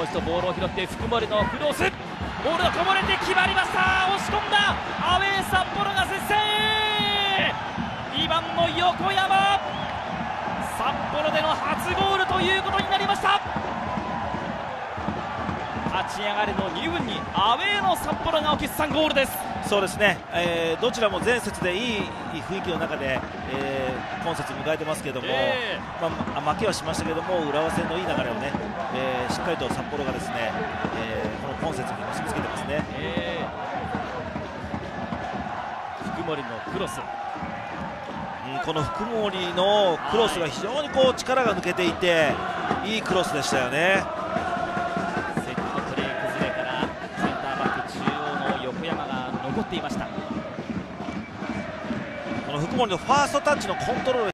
もう一度ボールを拾って福森のクロス、ボールがこぼれて決まりました。押し込んだ。アウェー札幌が接戦。2番の横山、札幌での初ゴールということになりました。立ち上がりの2分にアウェーの札幌が決算ゴールです。 そうですね、どちらも前節でいい雰囲気の中で、今節迎えてますけども、負けはしましたけども浦和戦のいい流れをね、しっかりと札幌がですね、この今節に結びつけてますね。 福森のクロス、 この福森のクロスが非常にこう力が抜けていていいクロスでしたよね。 セットプレー崩れからセンターバック中央の横山が残っていました。 この福森のファーストタッチのコントロール